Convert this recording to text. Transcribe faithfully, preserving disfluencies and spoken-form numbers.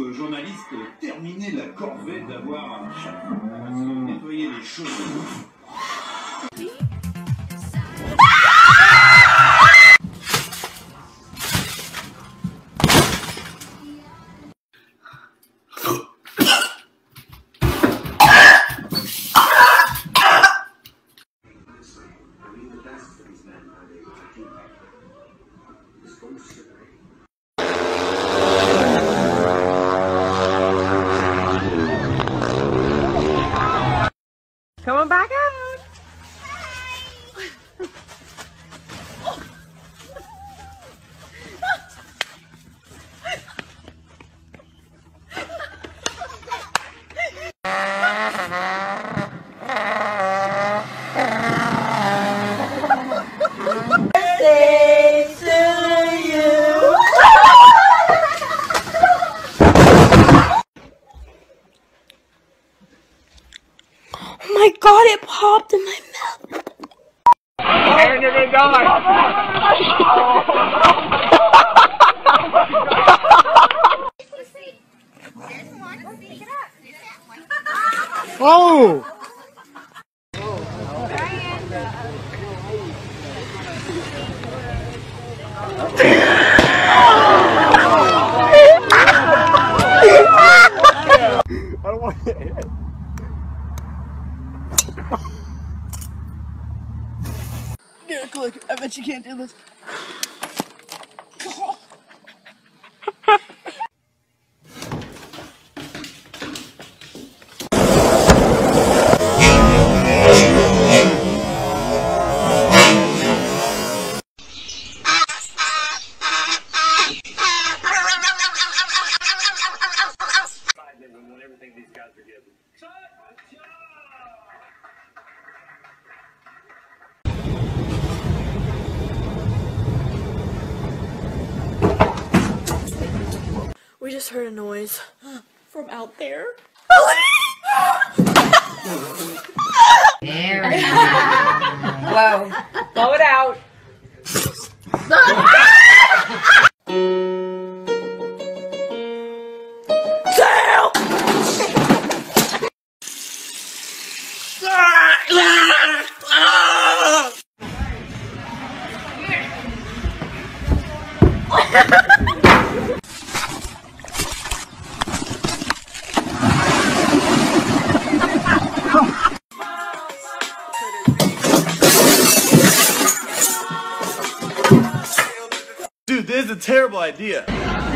Le journaliste terminait la corvée d'avoir un chapeau à se nettoyer les cheveux. Come on back out. Birthday to you. Oh my god, it popped in my mouth. Aaron, you're gonna die. Oh! I don't want it. Here, click. I bet you can't do this. Everything these guys are giving. We just heard a noise from out there. There we go. Whoa. Blow it out. Dude, this is a terrible idea.